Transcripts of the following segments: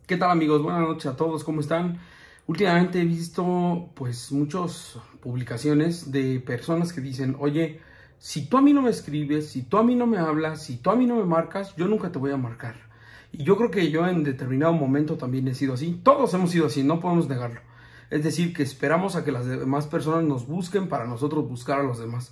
¿Qué tal, amigos? Buenas noches a todos, ¿cómo están? Últimamente he visto pues muchas publicaciones de personas que dicen: oye, si tú a mí no me escribes, si tú a mí no me hablas, si tú a mí no me marcas, yo nunca te voy a marcar. Y yo creo que yo en determinado momento también he sido así. Todos hemos sido así, no podemos negarlo. Es decir, que esperamos a que las demás personas nos busquen para nosotros buscar a los demás.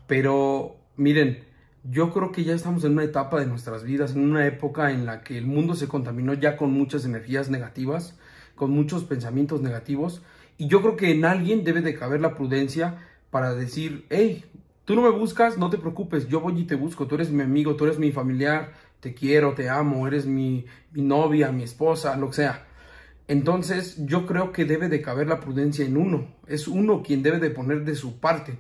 Pero miren, yo creo que ya estamos en una etapa de nuestras vidas, en una época en la que el mundo se contaminó ya con muchas energías negativas, con muchos pensamientos negativos, y yo creo que en alguien debe de caber la prudencia para decir: hey, tú no me buscas, no te preocupes, yo voy y te busco, tú eres mi amigo, tú eres mi familiar, te quiero, te amo, eres mi novia, mi esposa, lo que sea. Entonces yo creo que debe de caber la prudencia en uno, es uno quien debe de poner de su parte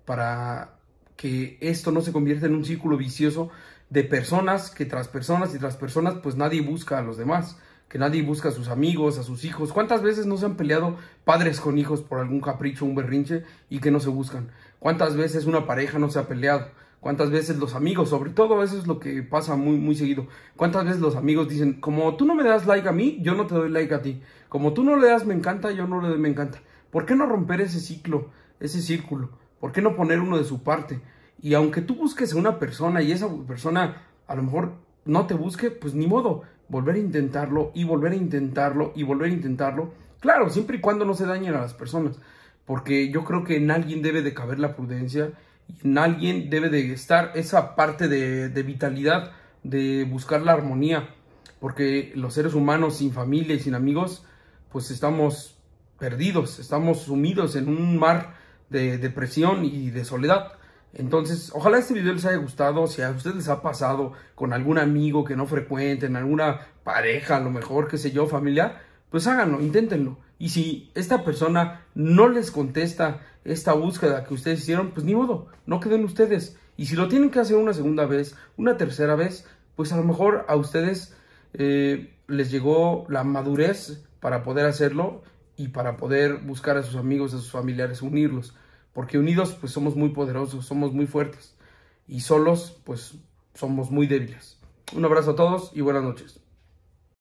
para que esto no se convierta en un círculo vicioso de personas que tras personas y tras personas pues nadie busca a los demás, que nadie busca a sus amigos, a sus hijos. ¿Cuántas veces no se han peleado padres con hijos por algún capricho, un berrinche y que no se buscan? ¿Cuántas veces una pareja no se ha peleado? ¿Cuántas veces los amigos, sobre todo eso es lo que pasa muy seguido? ¿Cuántas veces los amigos dicen: como tú no me das like a mí, yo no te doy like a ti? Como tú no le das me encanta, yo no le doy me encanta. ¿Por qué no romper ese ciclo, ese círculo? ¿Por qué no poner uno de su parte? Y aunque tú busques a una persona y esa persona a lo mejor no te busque, pues ni modo, volver a intentarlo y volver a intentarlo y volver a intentarlo. Claro, siempre y cuando no se dañen a las personas, porque yo creo que en alguien debe de caber la prudencia y en alguien debe de estar esa parte de vitalidad, de buscar la armonía, porque los seres humanos sin familia y sin amigos, pues estamos perdidos, estamos sumidos en un mar de depresión y de soledad. Entonces, ojalá este video les haya gustado. Si a ustedes les ha pasado con algún amigo que no frecuenten, alguna pareja, a lo mejor, qué sé yo, familiar, pues háganlo, inténtenlo. Y si esta persona no les contesta esta búsqueda que ustedes hicieron, pues ni modo, no queden ustedes. Y si lo tienen que hacer una segunda vez, una tercera vez, pues a lo mejor a ustedes les llegó la madurez para poder hacerlo y para poder buscar a sus amigos, a sus familiares, unirlos. Porque unidos pues somos muy poderosos, somos muy fuertes. Y solos pues somos muy débiles. Un abrazo a todos y buenas noches.